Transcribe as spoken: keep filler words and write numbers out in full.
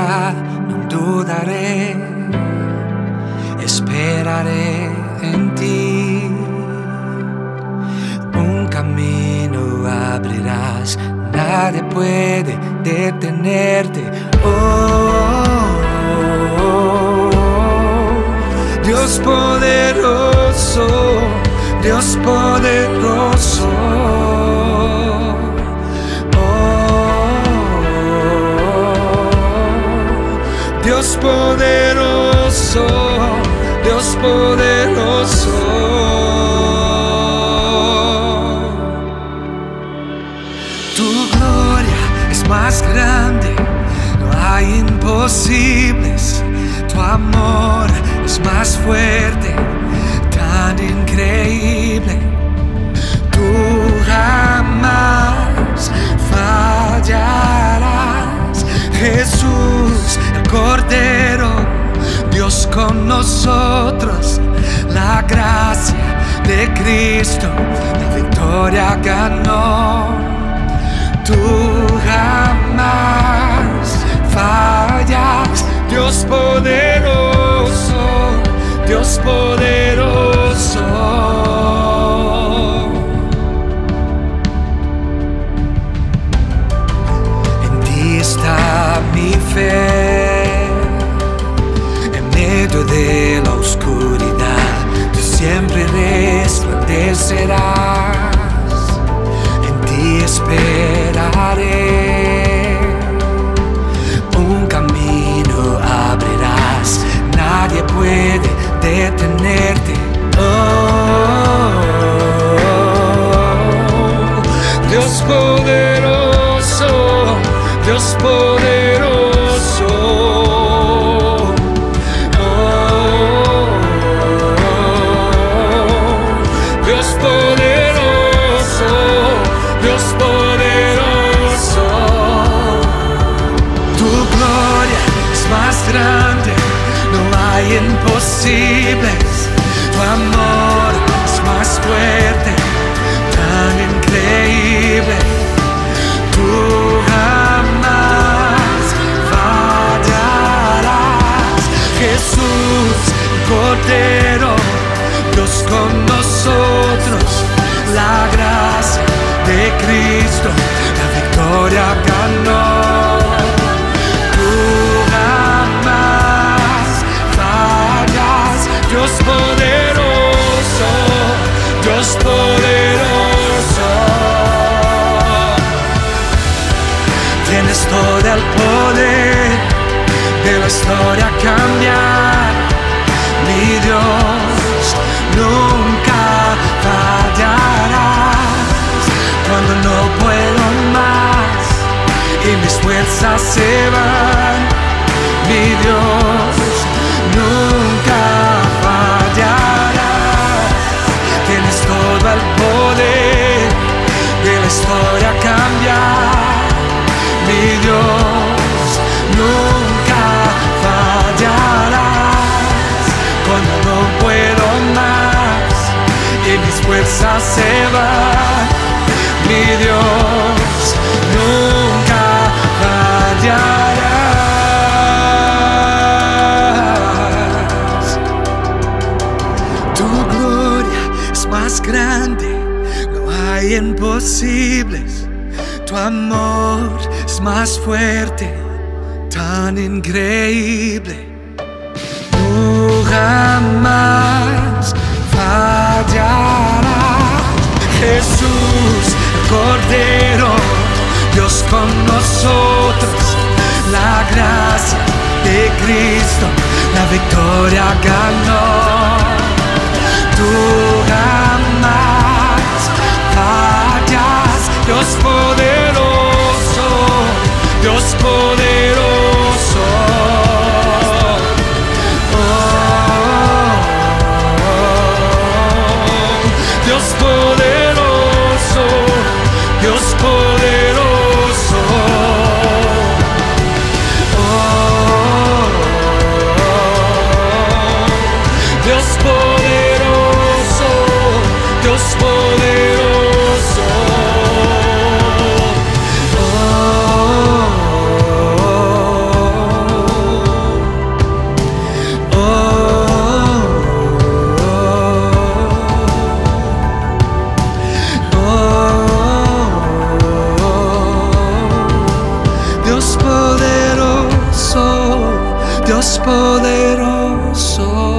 non dudaré, esperaré en ti. Un camino abrirás, nadie puede detenerte. Oh, oh, oh. Dios poderoso, Dios poderoso. Dios poderoso, Dios poderoso. Tu gloria es más grande, no hay imposibles. Tu amor es más fuerte, tan increíble. Tú jamás fallarás, Jesús, el Cordero, Dios con nosotros, la gracia de Cristo, la victoria ganó. Tú jamás fallas, Dios poderoso, Dios poderoso. En ti está mi fe, en medio de la oscuridad, tú siempre resplandecerás. En ti esperaré, un camino abrirás, nadie puede detenerte. Oh, Dios poderoso, Dios poderoso. Oh, Dios poderoso, Dios poderoso. Tu gloria es más grande, no hay imposibles. Tu amor es más fuerte, tan increíble. Tú jamás fallarás, Jesús, Cordero, Dios con nosotros, la gracia de Cristo, la victoria ganó. Tú jamás fallas, Dios poderoso, Dios poderoso. Tienes todo el poder de la historia cambiar, mi Dios, nunca fallarás. Cuando no puedo más y mis fuerzas se van, mi Dios, nunca fallarás. Tienes todo el poder de la historia cambiar, mi Dios, nunca fallarás. Cuando no puedo más y mis fuerzas se van, mi Dios, nunca fallarás. Tu gloria es más grande, no hay imposibles. Tu amor es más fuerte, tan increíble. Tú jamás fallarás, Jesús, el Cordero, Dios con nosotros, la gracia de Cristo, la victoria ganó. Tú jamás fallas, Dios poderoso, Dios poderoso. Oh, Dios poderoso, Dios poderoso. Oh, Dios poderoso, Dios poderoso. Oh, Dios poderoso.